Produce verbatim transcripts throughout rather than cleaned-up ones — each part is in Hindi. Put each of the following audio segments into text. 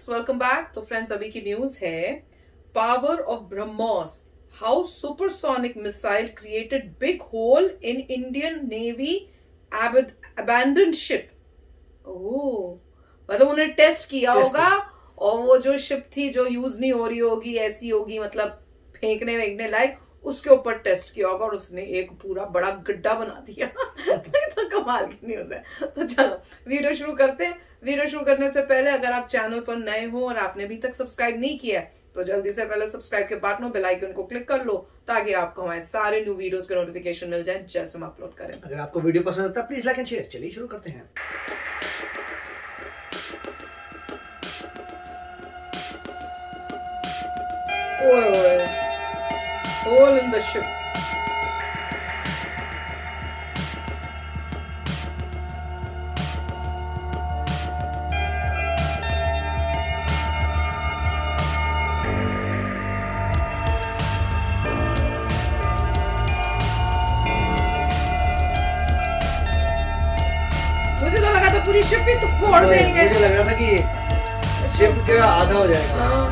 Welcome back. तो फ्रेंड्स, अभी की न्यूज है power of BrahMos, how supersonic missile created big hole in Indian navy abandoned ship. Oh, मतलब उन्हें टेस्ट किया होगा और वो जो शिप थी जो यूज नहीं हो रही होगी, ऐसी होगी मतलब फेंकने वेंकने लायक, उसके ऊपर टेस्ट किया होगा और उसने एक पूरा बड़ा गड्ढा बना दिया। तो कमाल की न्यूज है। तो चलो वीडियो शुरू करते हैं। वीडियो शुरू करने से पहले अगर आप चैनल पर नए हो और आपने अभी तक सब्सक्राइब नहीं किया है तो जल्दी से पहले सब्सक्राइब के बटन बेल आइकन को क्लिक कर लो ताकि आपको हमारे सारे न्यू वीडियोस के नोटिफिकेशन मिल जाए जैसे हम अपलोड करें। अगर आपको वीडियो पसंद आता है प्लीज लाइक एंड शेयर। चलिए शुरू करते हैं। ओए ओए, hole in the ship. मुझे तो लगा था पूरी शिप ही तो फोड़ देंगे। मुझे लग रहा था कि शिप का आधा हो जाएगा। हाँ।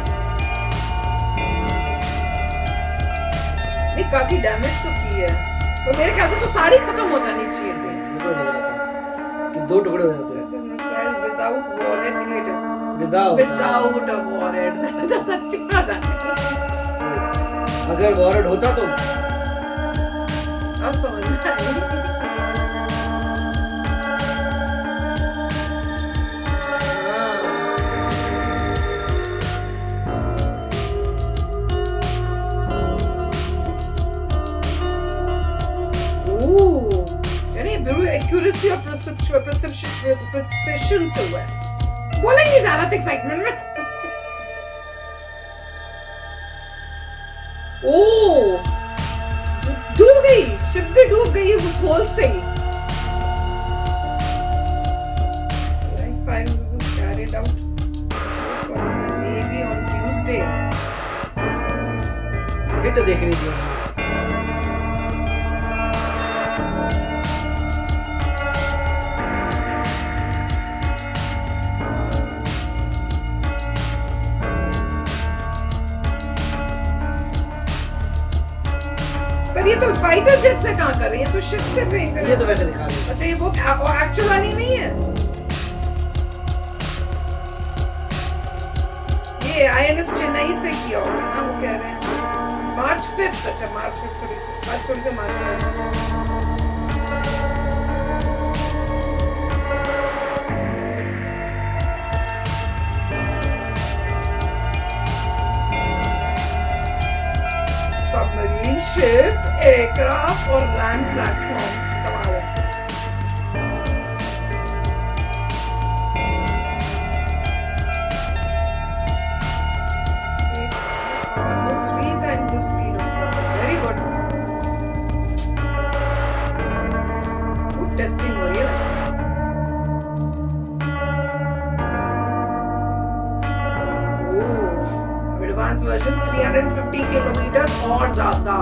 नहीं, काफी डैमेज तो की है और मेरे ख्याल से तो सारी खत्म हो जानी चाहिए थी। मुझे लग रहा था कि दो टुकड़े हो जाते हैं। Without warhead created without without a warhead. तो सच्ची बात है। अगर वॉरहेड होता तो अब समझ में आई। एक्यूरेसी और प्रिसिशन से हुआ है। बोला ही नहीं जा रहा था एक्साइटमेंट में। ओह, डूब गई शिप भी, डूब गई उस होल से ही। carried out maybe on Tuesday. Hit देखनी चाहिए। पर ये तो फाइटर जेट से कहाँ कर रही है, तो शिप से फेंक रही है। ये तो वैसे दिखा रही है। अच्छा, ये वो एक्चुअल वाली नहीं है, ये आईएनएस चेन्नई से किया होगा ना, वो कह रहे हैं मार्च फिफ्थ। अच्छा, मार्च फिफ्थ थोड़ी आज छोड़ के मार्च सबमरीन शिप, एयरक्राफ्ट और लैंड प्लेटफॉर्म्स। कमाल है। Almost three times the speed of sound. Very good. Good testing हो रही है वैसे। Oh, advance version three hundred fifty kilometre और ज्यादा।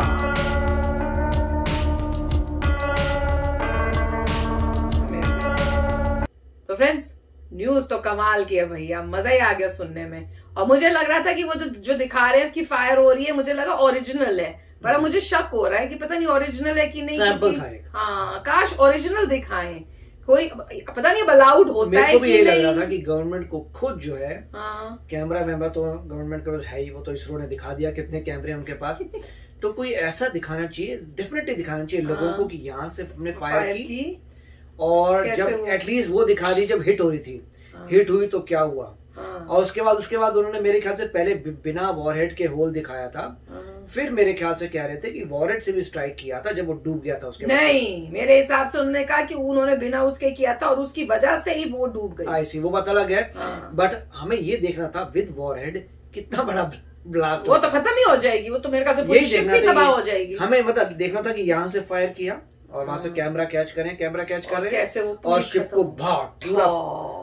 तो फ्रेंड्स, न्यूज तो कमाल की है भैया, मजा ही आ गया सुनने में। और मुझे लग रहा था कि वो जो जो दिखा रहे हैं कि फायर हो रही है, मुझे लगा ओरिजिनल है, पर मुझे शक हो रहा है कि पता नहीं ओरिजिनल है कि नहीं। सैंपल हाँ, काश ओरिजिनल दिखाएं। कोई पता नहीं अलाउड होता है कि ये नहीं। लग रहा था कि गवर्नमेंट को खुद जो है, हाँ, कैमरा वैमरा तो गवर्नमेंट के पास है ही, वो तो इसरो ने दिखा दिया कितने कैमरे हैं उनके पास। तो कोई ऐसा दिखाना चाहिए, डेफिनेटली दिखाना चाहिए लोगों को कि यहाँ से हमने फायर की, की और जब एटलीस्ट वो दिखा दी जब हिट हो रही थी। हाँ। हिट हुई तो क्या हुआ। हाँ। और उसके बाद उसके बाद उन्होंने मेरे ख्याल से पहले बिना वॉरहेड के होल दिखाया था। हाँ। फिर मेरे ख्याल से कह रहे थे कि वॉरहेड से भी स्ट्राइक किया था जब वो डूब गया था। उसके नहीं, मेरे हिसाब से उन्होंने कहा कि उन्होंने बिना उसके किया था और उसकी वजह से ही वो डूब गई। आई सी, वो बात अलग है। हाँ। बट हमें ये देखना था विद वॉरहेड कितना बड़ा ब्लास्ट। वो तो खत्म ही हो जाएगी, वो तो मेरे ख्याल से पूरी शिप ही तबाह हो जाएगी। हमें मतलब देखना था कि यहाँ से फायर किया और वहां से कैमरा कैच करें, कैमरा कैच करें कैसे वो और शिप को भाग पूरा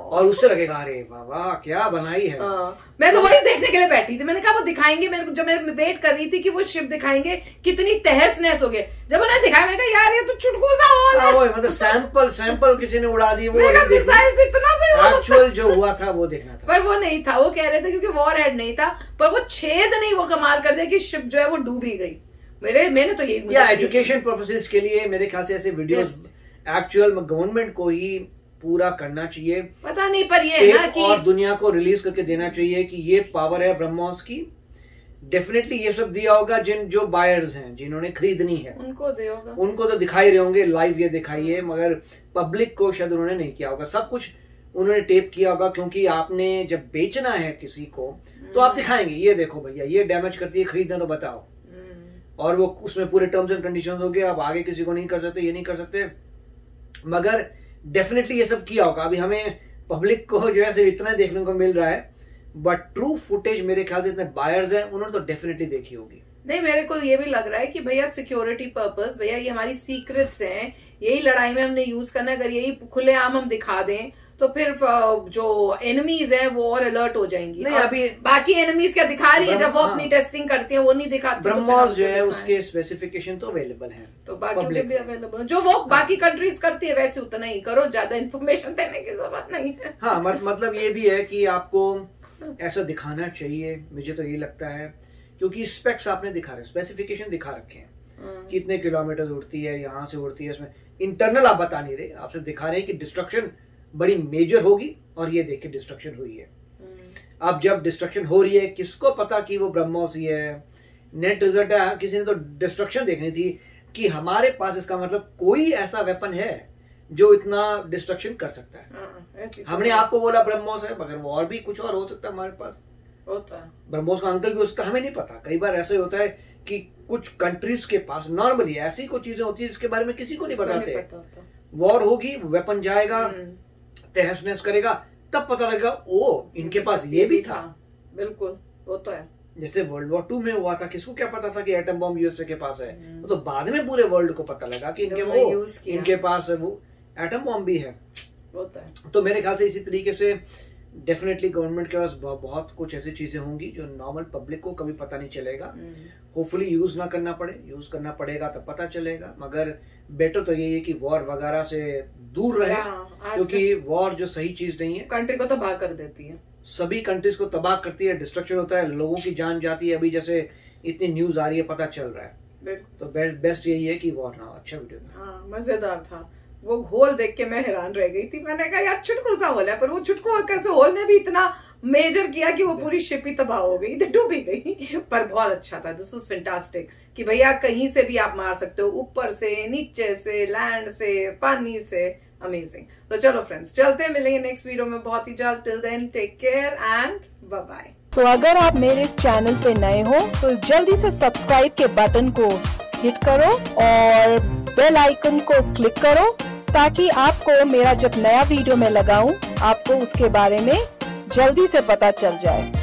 और उससे लगेगा अरे बाबा क्या बनाई है। आ, मैं तो वही देखने के लिए बैठी थी, मैंने कहा वो दिखाएंगे, मेरे को जब मैं वेट कर रही थी कि वो शिप दिखाएंगे, कितनी तहस नहस हो गए जब उन्होंने दिखाया। मैं कहा यार ये तो चुटकू सा हॉल है। वो मतलब सैंपल सैंपल किसी ने उड़ा दी, वो मिसाइल से इतना से एक्चुअल जो हुआ था वो देखना था, पर वो नहीं था। वो कह रहे थे क्योंकि वॉर हेड नहीं था, पर वो छेद नहीं, वो कमाल कर दिया कि शिप जो है वो डूबी गई। मेरे मैंने तो यही या एजुकेशन पर्पसेस के लिए मेरे ख्याल से ऐसे वीडियोस एक्चुअल गवर्नमेंट को ही पूरा करना चाहिए। पता नहीं पर ये है ना कि और दुनिया को रिलीज करके देना चाहिए कि ये पावर है ब्रह्मोस की। डेफिनेटली ये सब दिया होगा जिन जो बायर्स हैं, जिन्होंने खरीदनी है उनको दिया होगा, उनको तो दिखाई रहे होंगे लाइव, ये दिखाइए, मगर पब्लिक को शायद उन्होंने नहीं किया होगा। सब कुछ उन्होंने टेप किया होगा, क्योंकि आपने जब बेचना है किसी को तो आप दिखाएंगे ये देखो भैया ये डैमेज करती है, खरीदना तो बताओ, और वो उसमें पूरे टर्म्स एंड कंडीशंस हो गए, आप आगे किसी को नहीं कर सकते, ये नहीं कर सकते। मगर डेफिनेटली ये सब किया होगा। अभी हमें पब्लिक को जो है इतना देखने को मिल रहा है, बट ट्रू फुटेज मेरे ख्याल से इतने बायर्स हैं उन्होंने तो डेफिनेटली देखी होगी। नहीं मेरे को ये भी लग रहा है कि भैया सिक्योरिटी पर्पस, भैया ये हमारी सीक्रेट्स हैं, यही लड़ाई में हमने यूज करना है। अगर यही खुलेआम हम दिखा दें तो फिर जो एनिमीज हैं वो और अलर्ट हो जाएंगी। नहीं अभी बाकी एनिमीज क्या दिखा रही है जब वो अपनी टेस्टिंग करती है, वो नहीं दिखाती। ब्रह्मोस जो है उसके स्पेसिफिकेशन तो अवेलेबल हैं, तो बाकी के भी अवेलेबल, जो वो बाकी कंट्रीज करती है वैसे उतना ही करो, ज्यादा इन्फॉर्मेशन देने की जरूरत नहीं है। हाँ मतलब ये भी है कि आपको ऐसा दिखाना चाहिए, मुझे तो ये लगता है, क्योंकि स्पेक्स आपने दिखा रहे, स्पेसिफिकेशन दिखा रखे हैं, कितने किलोमीटर उड़ती है, यहाँ से उड़ती है, इसमें इंटरनल आप बता नहीं रहे, आपसे दिखा रहे हैं कि डिस्ट्रक्शन बड़ी मेजर होगी, और ये देखिए डिस्ट्रक्शन हुई है। अब जब डिस्ट्रक्शन हो रही है, किसको पता कि वो ब्रह्मोस ही है, नेट रिजल्ट है, किसी ने तो डिस्ट्रक्शन देखनी थी कि हमारे पास, इसका मतलब कोई ऐसा वेपन है जो इतना डिस्ट्रक्शन कर सकता है। हमने आपको बोला ब्रह्मोस है, मगर वो और भी कुछ और हो सकता है हमारे पास होता है, ब्रह्मोस का अंकल भी हो सकता है, हमें नहीं पता। कई बार ऐसा ही होता है कि कुछ कंट्रीज के पास नॉर्मली ऐसी कुछ चीजें होती है जिसके बारे में किसी को नहीं बताते। वॉर होगी, वेपन जाएगा, तहस नहस करेगा, तब पता लगेगा ओ इनके पास ये भी था। बिल्कुल वो तो है। जैसे वर्ल्ड वॉर टू में हुआ था, किसको क्या पता था कि एटम बॉम्ब यूएसए के पास है, वो तो बाद में पूरे वर्ल्ड को पता लगा कि इनके वो इनके पास वो एटम बॉम्ब भी है। होता है। तो मेरे ख्याल से इसी तरीके से डेफिनेटली गवर्नमेंट के पास बहुत कुछ ऐसी चीजें होंगी जो नॉर्मल पब्लिक को कभी पता नहीं चलेगा। होपफुली यूज ना करना पड़े, यूज करना पड़ेगा तो पता चलेगा, मगर बेटर तो यही है कि वॉर वगैरह से दूर रहे, क्योंकि वॉर जो सही चीज नहीं है, कंट्री को तबाह कर देती है, सभी कंट्रीज को तबाह करती है, डिस्ट्रक्शन होता है, लोगों की जान जाती है। अभी जैसे इतनी न्यूज आ रही है, पता चल रहा है, तो बेस्ट यही है कि वॉर ना हो। अच्छा वीडियो था, मजेदार था। वो होल देख के मैं हैरान रह गई थी, मैंने कहा यार छुटकू सा होल है, पर वो छुटकू कैसे होल ने भी इतना मेजर किया कि वो पूरी शिप ही तबाह हो गई, डूबी गई। पर बहुत अच्छा था, दिस वाज फैंटास्टिक कि भैया कहीं से भी आप मार सकते हो, ऊपर से, नीचे से, लैंड से, पानी से, अमेजिंग। तो चलो फ्रेंड्स, चलते हैं, मिलेंगे नेक्स्ट वीडियो में बहुत ही जल्द। Till then take care and bye bye. तो अगर आप मेरे इस चैनल पे नए हो तो जल्दी से सब्सक्राइब के बटन को हिट करो और बेल आइकन को क्लिक करो, ताकि आपको मेरा जब नया वीडियो मैं लगाऊं आपको उसके बारे में जल्दी से पता चल जाए।